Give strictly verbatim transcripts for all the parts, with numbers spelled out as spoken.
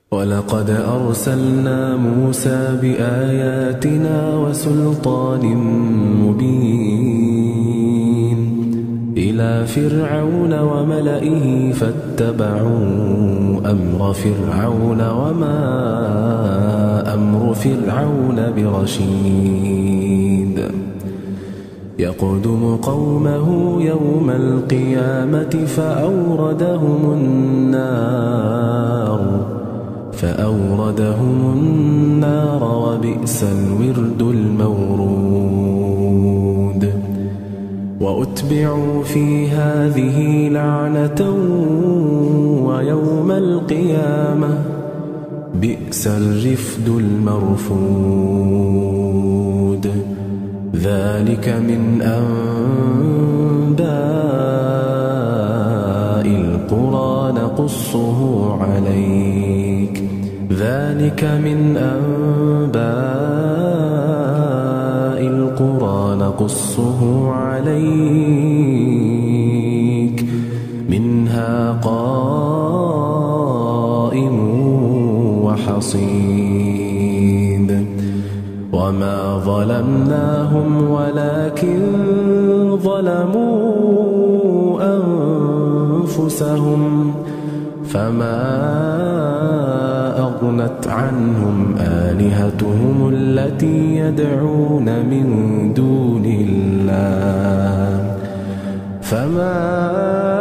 ولقد أرسلنا موسى بآياتنا وسلطان مبين إلى فرعون وملئه فاتبعوا أمر فرعون وما أمر فرعون برشيد يقدم قومه يوم القيامة فأوردهم النار فأوردهم النار وبئس الورد المورود وأتبعوا في هذه لعنة ويوم القيامة بئس الرفد المرفود ذلك من أنباء القرى نقصه عليك ذلك من أنباء القرى نقصه عليك منها قائم وحصيد وما ظلمناهم ولكن ظلموا أنفسهم فما أغنت عنهم آلهتهم التي يدعون من دون الله فما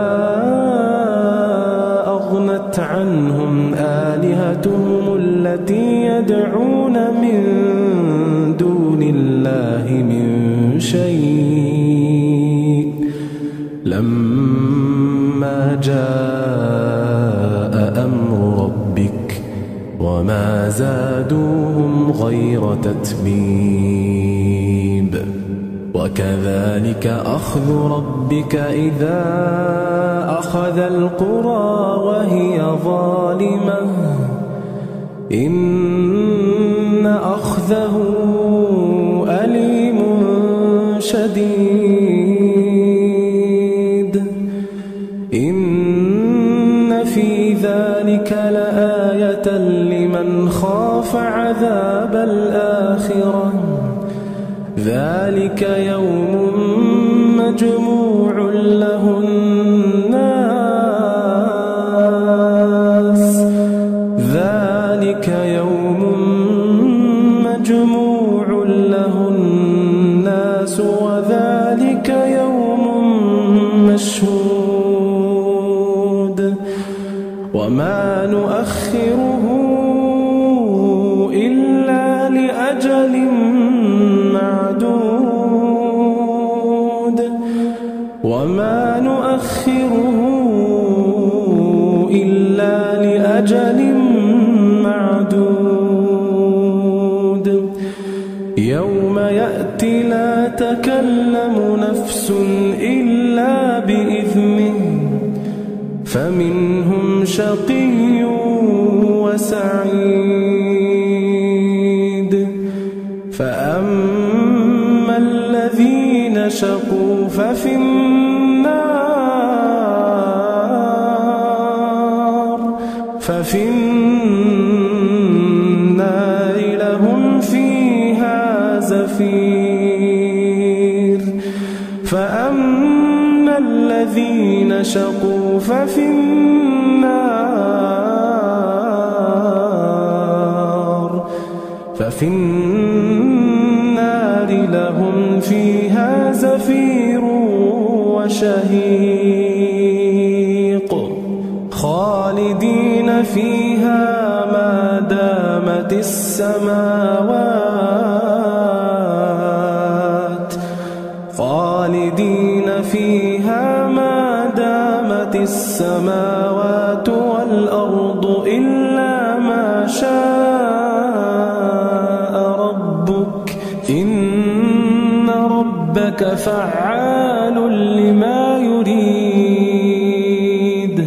أغنت عنهم آلهتهم التي يدعون من دون الله من شيء لما جاء أمر ربك وما زادوهم غير تتبيب وكذلك أخذ ربك إذا أخذ القرى وهي ظالمة إن أخذه أليم شديد إن في ذلك لآية لمن خاف عذاب الآخرة ذلك يوم مجموع له الناس ذلك يوم مجموع له الناس وذلك يوم مشهود وما نؤخره إلا لأجل معدود وما نؤخره إلا لأجل معدود يوم يأتي لا تكلم نفس إلا بإذنه فمنهم شقي وسعيد فأما الذين شقوا ففي النار ففي النار لهم فيها زفير فأما الذين شقوا ففي النار ففي النار لهم فيها زفير وشهيق خالدين فيها ما دامت السماوات خالدين فيها ما دامت السماوات والأرض إلا ما شاء ربك إن ربك فعال لما يريد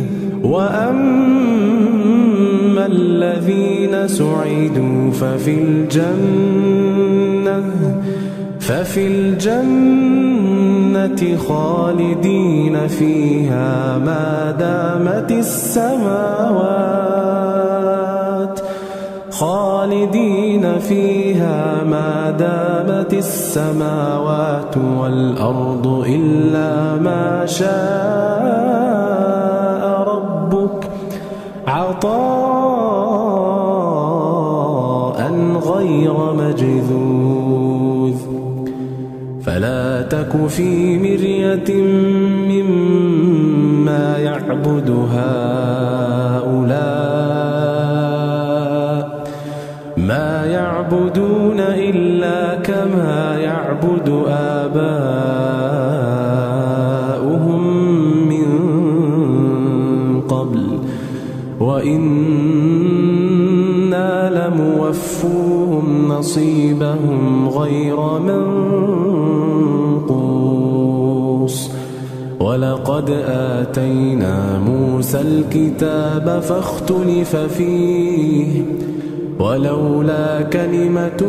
وأما الذين سعدوا ففي الجنة ففي الجنة خالدين فيها ما دامت السماوات فيها ما دامت السماوات والأرض إلا ما شاء ربك عطاء غير مجذوذ فلا تك في مرية مما يعبد هؤلاء ما يعبدون إلا كما يعبد آباؤهم من قبل وإنا لموفوهم نصيبهم غير منقوص ولقد آتينا موسى الكتاب فاختلف فيه ولولا كلمة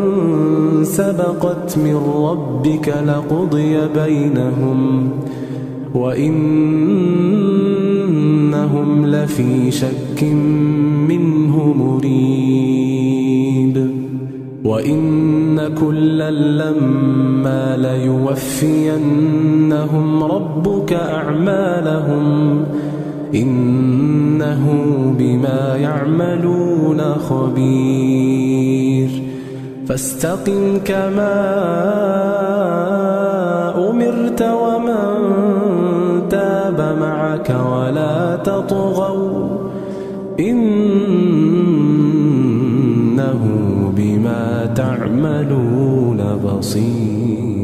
سبقت من ربك لقضي بينهم وإنهم لفي شك منه مريب وإن كلا لما ليوفينهم ربك أعمالهم إنه بما يعملون خبير فاستقم كما أمرت ومن تاب معك ولا تطغوا إنه بما تعملون بصير.